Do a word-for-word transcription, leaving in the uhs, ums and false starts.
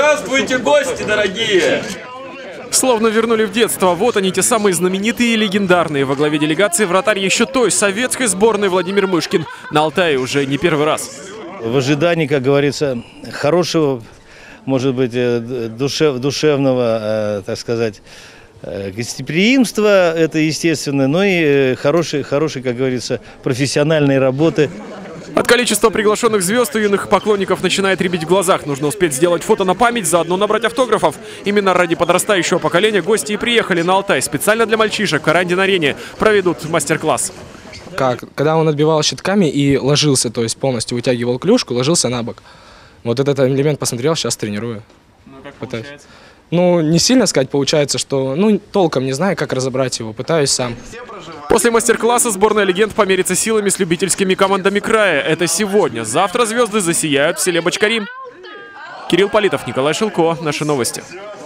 Здравствуйте, гости дорогие! Словно вернули в детство. Вот они, те самые знаменитые и легендарные. Во главе делегации вратарь еще той советской сборной Владимир Мышкин. На Алтае уже не первый раз. В ожидании, как говорится, хорошего, может быть, душев, душевного, так сказать, гостеприимства, это естественно, но и хорошей, хорошей, как говорится, профессиональной работы. От количества приглашенных звезд у юных поклонников начинает рябить в глазах. Нужно успеть сделать фото на память, заодно набрать автографов. Именно ради подрастающего поколения гости и приехали на Алтай. Специально для мальчишек в Карандин-арене проведут мастер-класс. Как? Когда он отбивал щитками и ложился, то есть полностью вытягивал клюшку, ложился на бок. Вот этот элемент посмотрел, сейчас тренирую. Ну, как Пытаюсь. получается? Ну, не сильно сказать получается, что, ну, толком не знаю, как разобрать его, пытаюсь сам. После мастер-класса сборная легенд померится силами с любительскими командами края. Это сегодня. Завтра звезды засияют в селе Бочкари. Кирилл Политов, Николай Шилко. Наши новости.